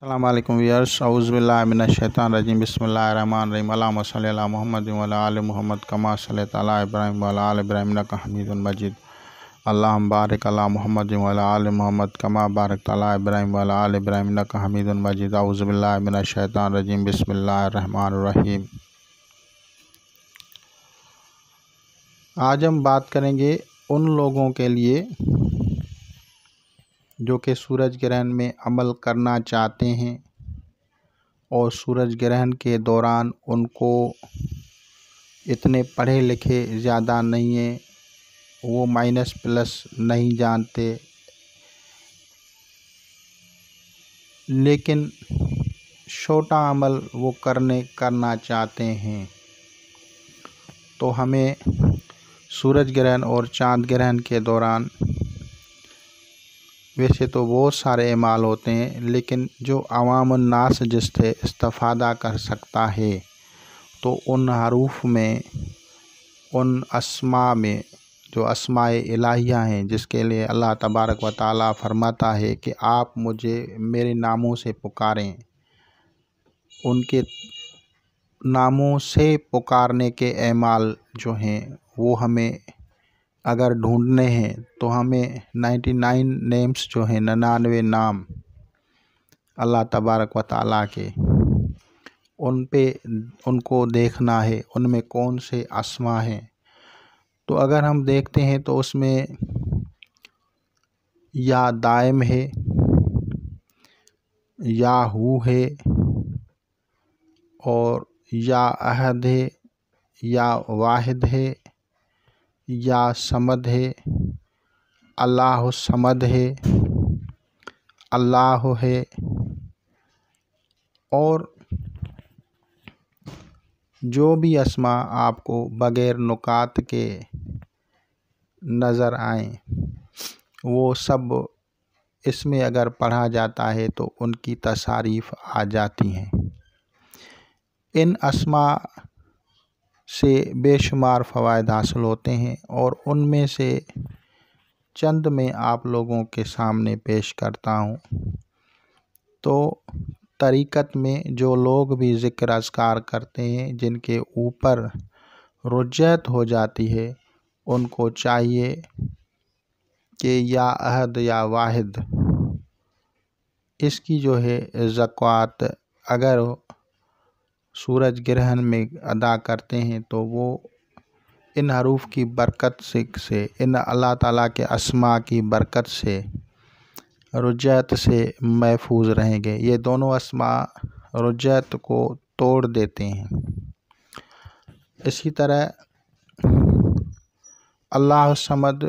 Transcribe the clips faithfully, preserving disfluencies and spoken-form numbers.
अस्सलामुअलैकुम व्यूअर्स, औज़ु बिल्लाहि मिनश शैतानिर रजीम, बिस्मिल्लाहिर रहमानिर रहीम। अल्लाहुम्मा सल्लि अला मुहम्मद व अला आलि मुहम्मद कमा सल्लैता अला इब्राहीम व अला आलि इब्राहीम इन्नका हमीदुम मजीद। अल्लाहुम्मा बारिक अला मुहम्मद व अला आलि मुहम्मद कमा बारकता अला इब्राहीम व अला आलि इब्राहीम इन्नका हमीदुम मजीद। औज़ु बिल्लाहि मिनश शैतानिर रजीम, बिस्मिल्लाहिर रहमानिर रहीम। आज हम बात करेंगे उन लोगों के लिए जो कि सूरज ग्रहण में अमल करना चाहते हैं और सूरज ग्रहण के दौरान उनको इतने पढ़े लिखे ज़्यादा नहीं हैं, वो माइनस प्लस नहीं जानते, लेकिन छोटा अमल वो करने करना चाहते हैं। तो हमें सूरज ग्रहण और चाँद ग्रहण के दौरान वैसे तो बहुत सारे अमाल होते हैं, लेकिन जो अवामुन नास जिससे इस्तिफ़ादा कर सकता है तो उन हरूफ में, उन अस्मा में, जो अस्माए इलाहिया हैं, जिसके लिए अल्लाह तबारक व तआला फरमाता है कि आप मुझे मेरे नामों से पुकारें, उनके नामों से पुकारने के अमाल जो हैं वो हमें अगर ढूंढने हैं तो हमें निन्यानवे नेम्स जो हैं, निन्यानवे नाम अल्लाह तबारक व तआला के, उन पे उनको देखना है, उनमें कौन से अस्मा हैं। तो अगर हम देखते हैं तो उसमें या दाइम है, या हू है, और या अहद है, या वाहिद है, या समद है, अल्लाह समद है, अल्लाह है, और जो भी अस्मा आपको बग़ैर नुकात के नज़र आएं, वो सब इसमें अगर पढ़ा जाता है तो उनकी तसारीफ़ आ जाती हैं। इन अस्मा से बेशुमार फ़वाइद हासिल होते हैं और उनमें से चंद में आप लोगों के सामने पेश करता हूँ। तो तरीक़त में जो लोग भी ज़िक्र अज़कार करते हैं, जिनके ऊपर रुजयत हो जाती है, उनको चाहिए कि या अहद या वाहिद, इसकी जो है ज़कात अगर सूरज ग्रहण में अदा करते हैं तो वो इन हरूफ की बरकत से से इन अल्लाह ताला के अस्मा की बरकत से, रुजयत से महफूज रहेंगे। ये दोनों अस्मा रुजयत को तोड़ देते हैं। इसी तरह अल्लाह समद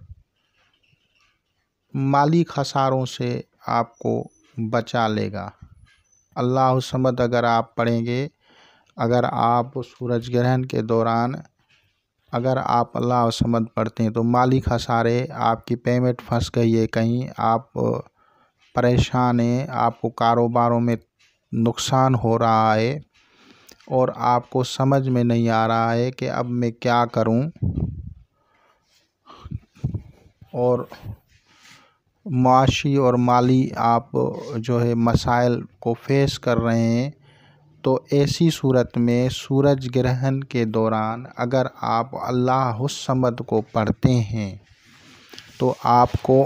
माली खसारों से आपको बचा लेगा। अल्लाह समद अगर आप पढ़ेंगे, अगर आप सूरज ग्रहण के दौरान अगर आप अल्लाह समद पढ़ते हैं तो माली खसारे, आपकी पेमेंट फंस गई है कहीं, आप परेशान हैं, आपको कारोबारों में नुकसान हो रहा है और आपको समझ में नहीं आ रहा है कि अब मैं क्या करूं, और माशी और माली आप जो है मसाइल को फेस कर रहे हैं, तो ऐसी सूरत में सूरज ग्रहण के दौरान अगर आप अल्लाह समद को पढ़ते हैं तो आपको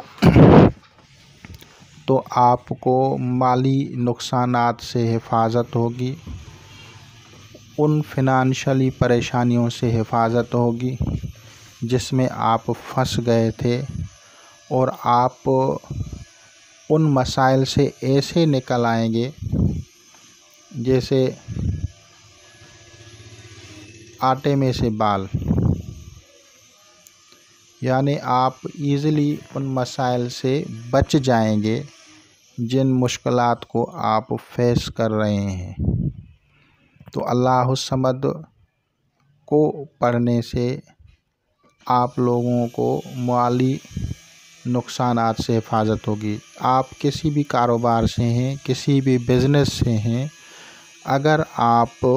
तो आपको माली नुकसानात से हिफाजत होगी, उन फिनंशियली परेशानियों से हिफाजत होगी जिसमें आप फंस गए थे, और आप उन मसाइल से ऐसे निकल आएंगे जैसे आटे में से बाल, यानी आप इजीली उन मसाइल से बच जाएंगे जिन मुश्किलात को आप फेस कर रहे हैं। तो अल्लाह समद को पढ़ने से आप लोगों को माली नुकसानात से हिफाजत होगी। आप किसी भी कारोबार से हैं, किसी भी बिज़नेस से हैं, अगर आप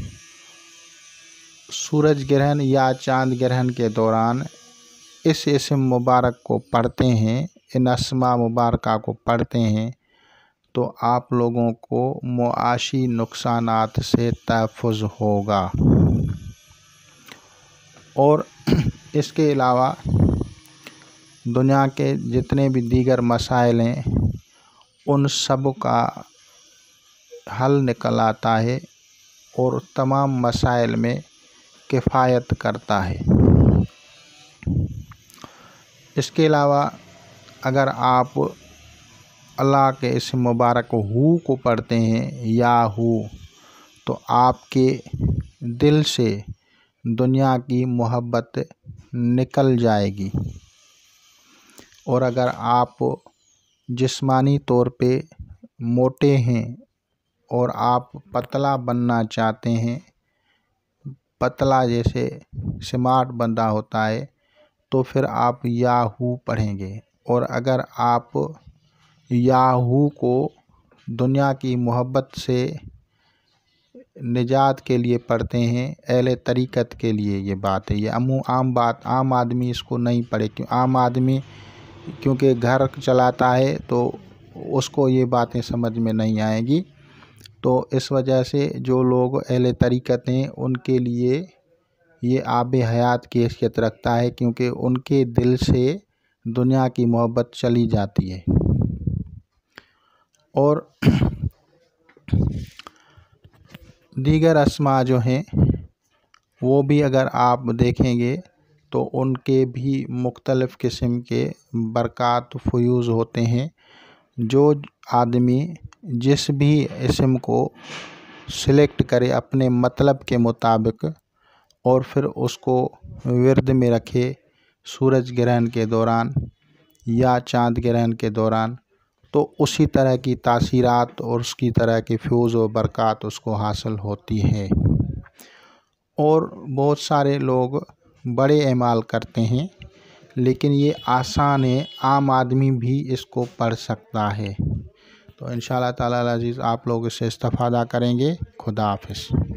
सूरज ग्रहण या चाँद ग्रहण के दौरान इस इस्म मुबारक को पढ़ते हैं, इन अस्मा मुबारका को पढ़ते हैं, तो आप लोगों को मुआशी नुकसानात से तहफ़्फ़ुज़ होगा। और इसके अलावा दुनिया के जितने भी दीगर मसाइल हैं उन सब का हल निकल आता है और तमाम मसाइल में किफ़ायत करता है। इसके अलावा अगर आप अल्लाह के इस मुबारक हू को पढ़ते हैं या हू, तो आपके दिल से दुनिया की मोहब्बत निकल जाएगी। और अगर आप जिस्मानी तौर पे मोटे हैं और आप पतला बनना चाहते हैं, पतला जैसे स्मार्ट बंदा होता है, तो फिर आप याहू पढ़ेंगे। और अगर आप याहू को दुनिया की मोहब्बत से निजात के लिए पढ़ते हैं, अहले तरीक़त के लिए ये बात है। ये अमू आम बात, आम आदमी इसको नहीं पढ़े, क्यों आम आदमी क्योंकि घर चलाता है तो उसको ये बातें समझ में नहीं आएगी। तो इस वजह से जो लोग अहले तरीक़त हैं उनके लिए ये आब हयात की हैसियत रखता है, क्योंकि उनके दिल से दुनिया की मोहब्बत चली जाती है। और दीगर अस्मा जो हैं वो भी अगर आप देखेंगे तो उनके भी मुख्तलिफ़ किस्म के बरक़ात फ़यूज़ होते हैं। जो आदमी जिस भी इस्म को सिलेक्ट करे अपने मतलब के मुताबिक और फिर उसको विर्द में रखे सूरज ग्रहण के दौरान या चाँद ग्रहण के दौरान, तो उसी तरह की तासीरात और उसकी तरह की फ़यूज़ व बरक़ात उसको हासिल होती है। और बहुत सारे लोग बड़े अमाल करते हैं, लेकिन ये आसान है, आम आदमी भी इसको पढ़ सकता है। तो इंशाअल्लाह ताला अज़ीज़ आप लोग इससे इस्तिफ़ादा करेंगे। खुदा हाफ़िज़।